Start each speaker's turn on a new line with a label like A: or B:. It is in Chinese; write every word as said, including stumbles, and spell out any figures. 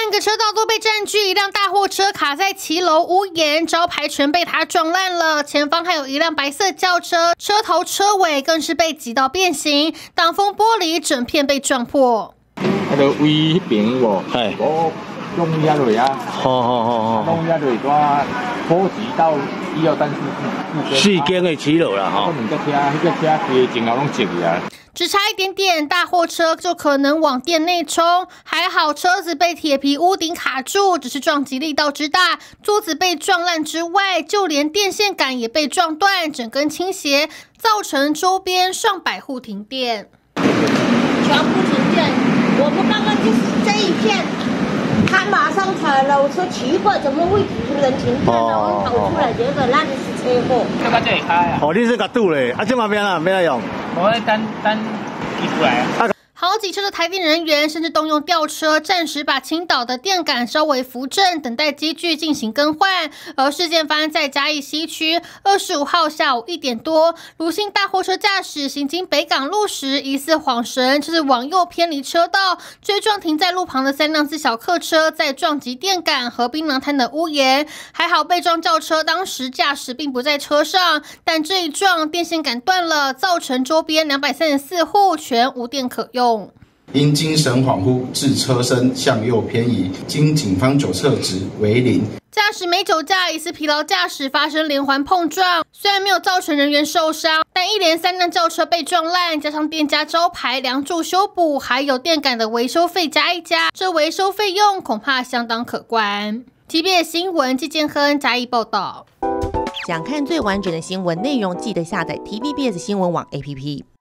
A: 半个车道都被占据，一辆大货车卡在骑楼屋檐，招牌全被它撞烂了。前方还有一辆白色轿车，车头车尾更是被挤到变形，挡风玻璃整片被撞破。
B: 那个位迄边无，
C: 嘿，
B: 我弄遐落啊，
C: 好好好好，
B: 弄遐落带普及到以后，但是
C: 四间的骑楼啦，
B: 吼。两架车，迄架车加前后拢挤去啊。
A: 只差一点点，大货车就可能往店内冲。还好车子被铁皮屋顶卡住，只是撞击力道之大，桌子被撞烂之外，就连电线杆也被撞断，整根倾斜，造成周边上百户停电。
D: 全部停电，我们刚刚就是这一片，他马上踩了，我说奇怪，怎么会能停电呢？我跑出来，结果那里是车祸。
B: 就到这里开啊！
C: 哦，你是甲堵嘞，啊，这嘛边啊，边来用。
B: 我在单单移出来啊。
A: 好几车的台电人员甚至动用吊车，暂时把倾倒的电杆稍微扶正，等待机具进行更换。而事件发生在嘉义西区，二十五号下午一点多，卢姓大货车驾驶行经北港路时，疑似晃神，就是往右偏离车道，追撞停在路旁的三辆自小客车，再撞击电杆和槟榔摊的屋檐。还好被撞轿车当时驾驶并不在车上，但这一撞电线杆断了，造成周边两百三十四户全无电可用。
E: 因精神恍惚致车身向右偏移，经警方酒测值为零。
A: 驾驶没酒驾，疑似疲劳驾驶发生连环碰撞，虽然没有造成人员受伤，但一连三辆轿车被撞烂，加上店家招牌梁柱修补，还有电杆的维修费加一加，这维修费用恐怕相当可观。T V B S 新闻季建亨嘉义报道。
F: 想看最完整的新闻内容，记得下载 T V B S 新闻网 A P P。